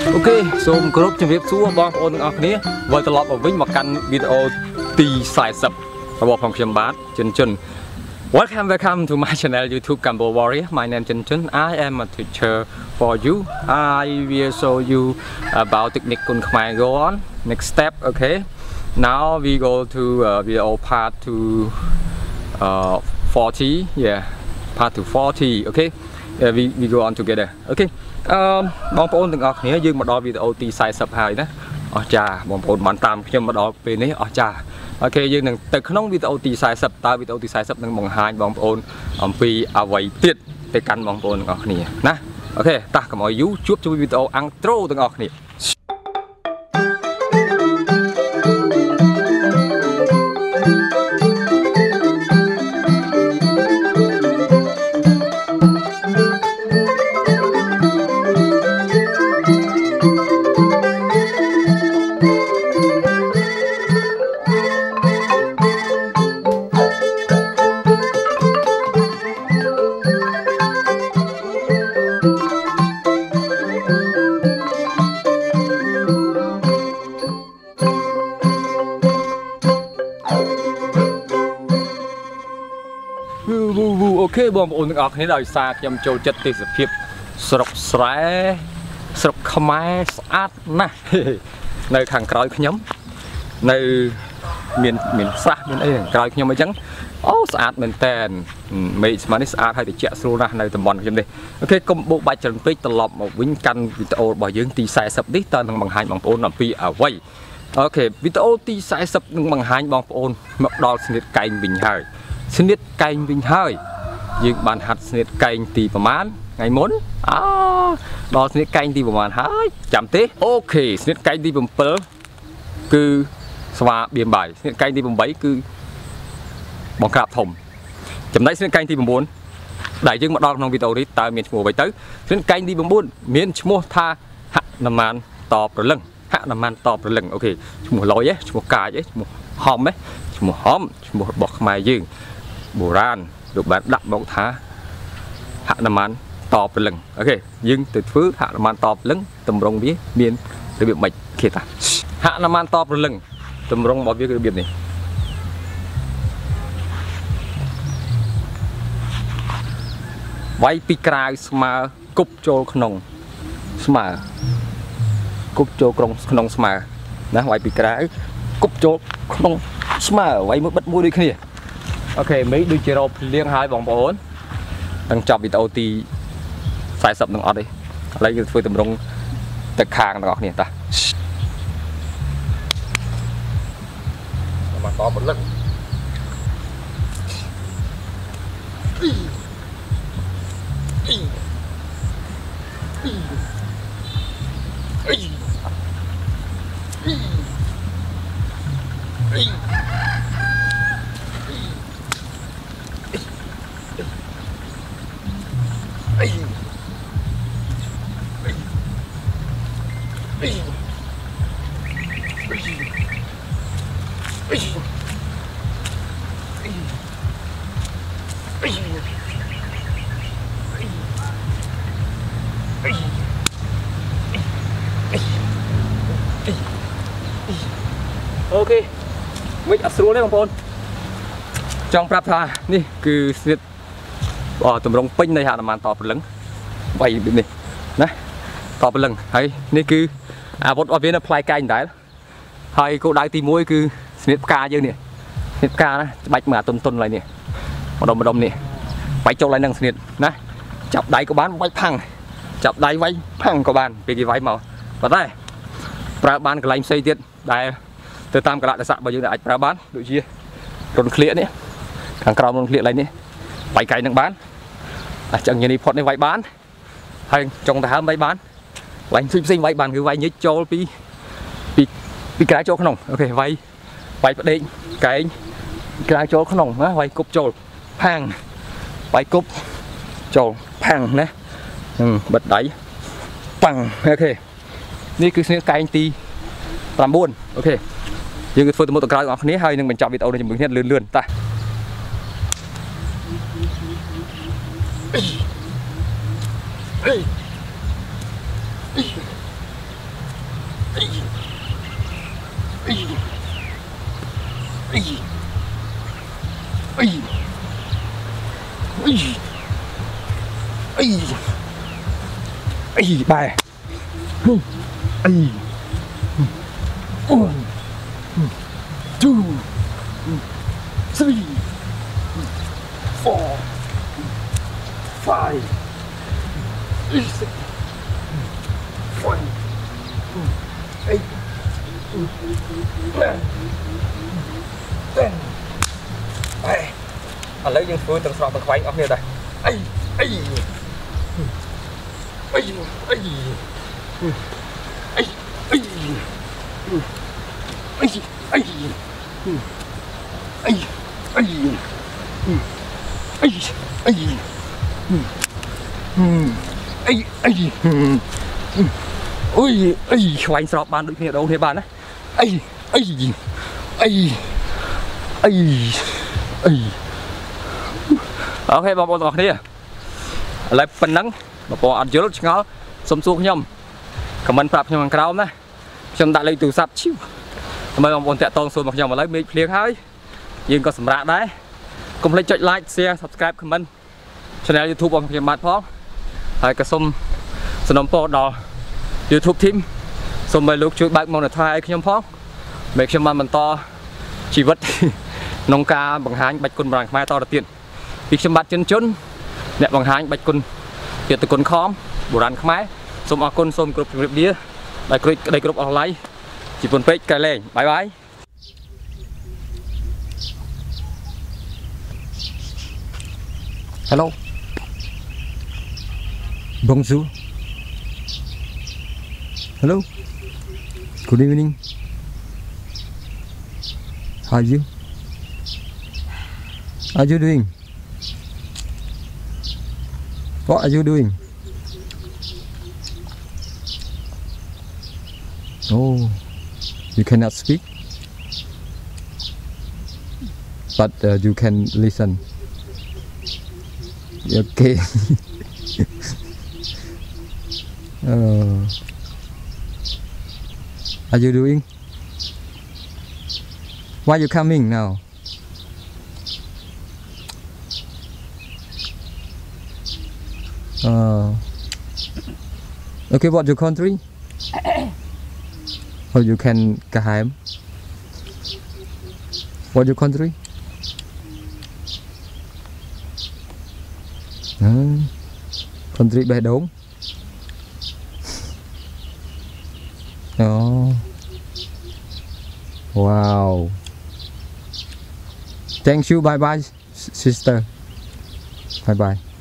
Ok,សូមគោរពជំរាបសួរបងប្អូនទាំងអស់គ្នាវិលត្រឡប់មកវិញមកកាន់វីដេអូទី40របស់ផងខ្ញុំបាទ Chin Chun. Welcome to my channel YouTube Khmer Warrior. My name is Chin Chun. I am a teacher for you. I will show you about technique Kun Khmer. Go on. Next step, okay. Now we go to video part to 40. Yeah, part to 40. Okay. We go on together. Okay. បងប្អូនទាំងអស់គ្នាយើងមកដល់វីដេអូទី40ហើយណាអស្ចារ្យបងប្អូនបានតាមខ្ញុំមកដល់ពេលនេះអស្ចារ្យអូខេយើងនឹងទៅក្នុងវីដេអូទី40តើវីដេអូទី40នឹងបង្ហាញបងប្អូនអំពីអ្វីទៀតទៅកាន់បងប្អូនទាំងអស់គ្នាណាអូខេតោះកុំឲ្យយូរជួបជាមួយវីដេអូអាំងត្រូទាំងអស់គ្នា អូខេបងប្អូនទាំងអស់គ្នាដោយសារខ្ញុំចូលចិត្តទេសភាពស្រុកស្រែស្រុកខ្មែរស្អាតណាស់នៅខាងក្រោយខ្ញុំនៅមានស្រះមានអីក្រោយខ្ញុំអញ្ចឹងអូស្អាតមែនតែនមេឃស្មាននេះស្អាតហើយត្រជាក់ស្រួលណាស់នៅតំបន់ខ្ញុំនេះអូខេកុំបូកបាច់ច្រើនពេកត្រឡប់មកវិញកាន់វីដេអូរបស់យើងទី40នេះតើនឹងបង្ហាញបងប្អូនអំពីអ្វីអូខេវីដេអូទី40នឹងបង្ហាញបងប្អូនមកដល់ស្នៀតកែងវិញហើយស្នៀតកែងវិញហើយយើងបានហាត់ស្នៀតកែងទីប្រមាណថ្ងៃមុនដល់ស្នៀតកែងទីប្រមាណហើយចាំទេអូខេស្នៀតកែងទី7គឺស្វាបៀមបាយស្នៀតកែងទី8គឺបង្ក្រាបធំចំណែកស្នៀតកែងទី9ដែលយើងមកដល់ក្នុងវីដេអូនេះតើមានឈ្មោះអ្វីទៅស្នៀតកែងទី9មានឈ្មោះថាហនុមានតប្រលឹងហនុមានតប្រលឹងអូខេឈ្មោះលយឈ្មោះកាយឈ្មោះហំឈ្មោះហំឈ្មោះរបស់ខ្មែរយើងបុរាណលោកបានដាក់មកថាហនុមានតប្រលឹងអូខេយើងទៅធ្វើហនុមានតប្រលឹងតម្រង់វាមានរបៀបម៉េចគេថាហនុមានតប្រលឹងតម្រង់របស់វាគឺរបៀបនេះវាយពីក្រៅស្មើគប់ចូលក្នុងស្មើគប់ចូលក្នុងស្មើណាវាយពីក្រៅគប់ចូលក្នុងស្មើវាយមួយបិទមួយដូចគ្នាអូខេមេដូចជារកភ្លៀងហើយបងប្អូននឹងចប់វីដេអូទី40នឹងអត់ទេឥឡូវយើងធ្វើតម្រង់ទឹកខាងទាំងអស់គ្នាតាមកតបលឹកអូខេមិនអត់ស្រួលទេបងប្អូនចង់ប្រាប់ថានេះគឺស្នៀតតម្រង់ពេញនៃហនុមានតប្រលឹងវាយនេះណាតប្រលឹងហើយនេះគឺអាវុធរបស់វានៅផ្លែកែងដែរហើយគោលដៅទី1គឺស្នៀតផ្កាយើងនេះស្នៀតផ្កាណាច្បាច់មកអាតុនឡើយនេះម្ដុំនេះវាយចូលឡើងនឹងស្នៀតណាចាប់ដៃក៏បានវាយផាំងចាប់ដៃវាយផាំងក៏បានពេលគេវាយមកប៉ុន្តែប្រើបានកន្លែងផ្សេងទៀតដែលទៅតាមកលៈទេសៈរបស់យើងដែលអាចប្រើបានដូចជារុនក្លៀកនេះខាងក្រោមរុនក្លៀកឡើងនេះវាយកែងនឹងបានអាចញ្ញនេះផុតនេះវាយបានហើយចុងទៅហើមវាយបានវាយផ្សេងវាយបានគឺវាយញិចចូលពីក្រៅចូលក្នុងអូខេវាយផ្ដេកកែងក្រៅចូលក្នុងណាវាយគប់ចូលផាំងវាយគប់ចូលផាំងណាបិទដៃប៉ាំងអូខេនេះគឺស្នៀតកែងទី9អូខេយើងធ្វើទៅមុខទៅក្រោយបងប្អូនគ្នាហើយនឹងបញ្ចប់វីដេអូនេះជាមួយគ្នាលឿនតា ấy bài ấy 1 2 3 4 5 6 7 8 9 10 ឥឡូវយើងធ្វើទាំងស្រកទាំងខ្វែងអស់គ្នាដែរអីអីអីអីអីអីអីអីអីអីអីអីអីអូយអីខ្វែងស្រកបានដូចគ្នាដូរគ្នាបានណាអីអីអីអីអីអូខេបងប្អូនទាំងអស់គ្នាឥឡូវប៉ុណ្ណឹងបងប្អូនអត់យល់ឆ្ងល់សុំសួរខ្ញុំខមមិនប្រាប់ខ្ញុំខាងក្រោមណាខ្ញុំដាក់លេខទូរស័ព្ទឈីវដើម្បីបងប្អូនតាក់ទងសួរមកខ្ញុំឥឡូវមេឃភ្លៀងហើយយើងក៏សម្រាប់ដែរកុំភ្លេចចុច like share subscribe comment channel YouTube របស់ខ្ញុំបាទផងហើយក៏សូមសំណូមពរដល់ YouTube team សូមឲ្យលោកជួយបើក monitor ឲ្យខ្ញុំផងឲ្យខ្ញុំបានបន្តជីវិតក្នុងការបង្ហាញបាច់គុណបរាណខ្មែរតទៅទៀតពីខ្ញុំបាទចិនជុនអ្នកបង្ហាញបាច់គុណយុទ្ធគុណខំបុរាណខ្មែរសូមអរគុណសូមគ្រប់ជម្រាបលាដោយក្តីគ្រប់អស់ឡៃជីវិតពេកកែលែងបាយបាយ Hello Bonjour Hello Good evening How are you What are you doing What are you doing Oh you cannot speak but you can listen okay are you doing why you coming now okay what your country or you can Khmer what your country country Bè Đốn oh wow thank you bye bye sister bye bye